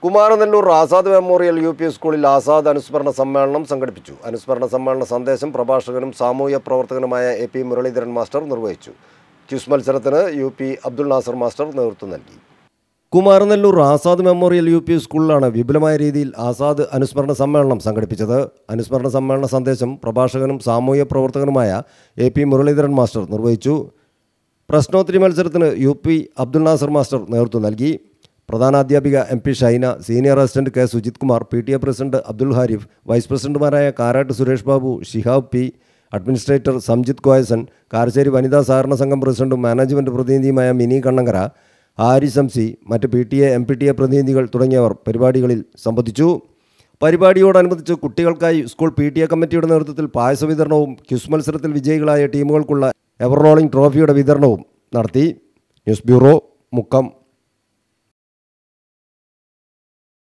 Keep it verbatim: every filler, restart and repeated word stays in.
Kumaranellur Azad memorial U P സ്കൂളിൽ ആസാദ് അനുസ്മരണ സമ്മേളനം സംഘടിപ്പിച്ചു. അനുസ്മരണ സമ്മേളന സന്ദേശം പ്രഭാഷകനും സാമൂഹ്യ പ്രവർത്തകനുമായ എ പി മുരളീധരൻ മാസ്റ്റർ നിർവഹിച്ചു. ക്വിസ് മത്സരത്തിന് U P Abdul Nasser master നേതൃത്വം നൽകി. Kumaranellur Azad memorial U P സ്കൂളിലാണ് വിപുലമായ രീതിയിൽ ആസാദ് അനുസ്മരണ സമ്മേളനം സംഘടിപ്പിച്ചത്. അനുസ്മരണ സമ്മേളന സന്ദേശം പ്രഭാഷകനും സാമൂഹ്യ പ്രവർത്തകനുമായ എ പി മുരളീധരൻ മാസ്റ്റർ നിർവഹിച്ചു. പ്രശ്നോത്തരി മത്സരത്തിന് U P Abdul Nasser master നേതൃത്വം നൽകി. പ്രധാനാധ്യാപിക M P Shaina, senior assistant K Sujith Kumar, P T A president Abdul Harif, vice പ്രസിഡന്റുമാരായ കാരാട്ട് സുരേഷ് ബാബു, ഷിഹാബ് പി, അഡ്മിനിസ്ട്രേറ്റർ സംജിത് കോയസൻ, കാരശ്ശേരി വനിതാ സഹകരണ സംഘം പ്രസിഡന്റും മാനേജ്മെൻറ്റ് പ്രതിനിധിയുമായ മിനി കണ്ണങ്കര, ആരി ശംസി, മറ്റ് P T A M P T A പ്രതിനിധികൾ തുടങ്ങിയവർ പരിപാടികളിൽ സംബന്ധിച്ചു. പരിപാടിയോടനുബന്ധിച്ച് കുട്ടികൾക്കായി സ്കൂൾ പി ടി എ കമ്മിറ്റിയുടെ നേതൃത്വത്തിൽ പായസ വിതരണവും ക്വിസ് മത്സരത്തിൽ വിജയികളായ ടീമുകൾക്കുള്ള എവർ റോളിംഗ് ട്രോഫിയുടെ വിതരണവും നടത്തി. News bureau, Mukkam.